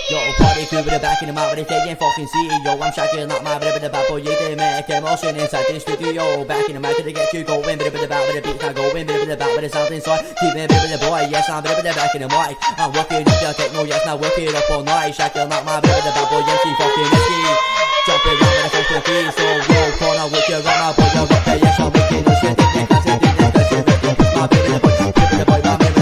Yo, party crew with the back in the mouth, but they can't fucking see. Yo, I'm shaking up my bit of the bad boy, yeah, they make emotion inside the studio. Back in the mic to get you going, bit of the back with the beat, not going, bit of the back with the sound inside. Keeping a bit of the boy, yes, I'm bit of the back in the mic. I'm working up the techno, yes, now working up all night. Shaking up my bit of the bad boy, MC fucking risky. Jumping around with the fucking feet, so yo, corner with your right, my boy, you're up there, yes, I'm making no shit, they can't say, they can't say, my bit of the boy, my